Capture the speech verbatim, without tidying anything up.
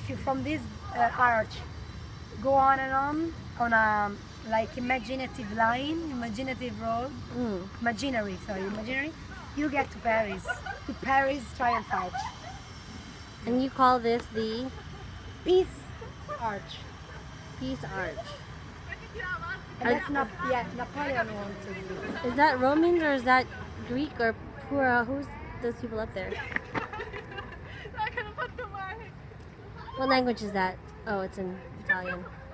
if you from this uh, arch go on and on on a like imaginative line, imaginative road, Mm. imaginary, sorry, imaginary, you get to Paris, to Paris Triumph Arch. And you call this the Peace Arch. Peace Arch. And that's not, yeah, Napoleon wanted it. Is that Romans or is that Greek or who are, who's those people up there? What language is that? Oh, it's in Italian.